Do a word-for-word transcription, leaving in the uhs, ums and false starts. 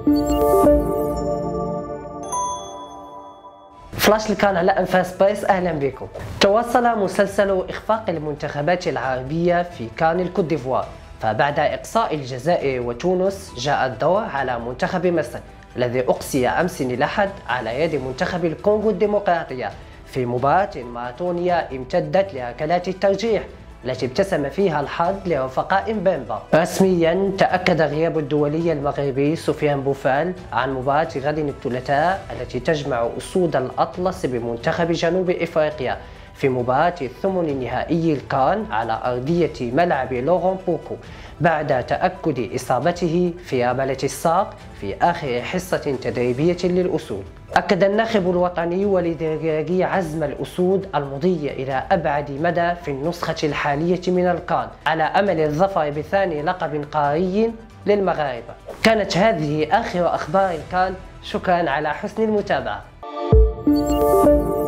فلاش الكان على انفاس سبيس، اهلا بكم. تواصل مسلسل اخفاق المنتخبات العربيه في كان الكوت ديفوار، فبعد اقصاء الجزائر وتونس جاء الدور على منتخب مصر الذي اقصي امس الاحد على يد منتخب الكونغو الديمقراطيه في مباراه ماراثونيه امتدت لركلات الترجيح التي ابتسم فيها الحظ لرفقاء بيمبا. رسميا تأكد غياب الدولي المغربي سفيان بوفال عن مباراة غد الثلاثاء التي تجمع أسود الأطلس بمنتخب جنوب إفريقيا في مباراة الثمن النهائي الكان على أرضية ملعب لوران بوكو بعد تأكد إصابته في عضلة الساق في آخر حصة تدريبية للأسود. أكد الناخب الوطني وليد الركراكي عزم الأسود المضي إلى أبعد مدى في النسخة الحالية من الكان على أمل الظفر بثاني لقب قاري للمغاربة. كانت هذه آخر أخبار الكان، شكرا على حسن المتابعة.